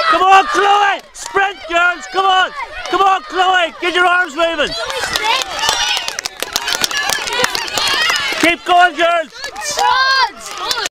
Come on, Chloe! Sprint, girls! Come on! Come on, Chloe! Get your arms moving! Keep going, girls!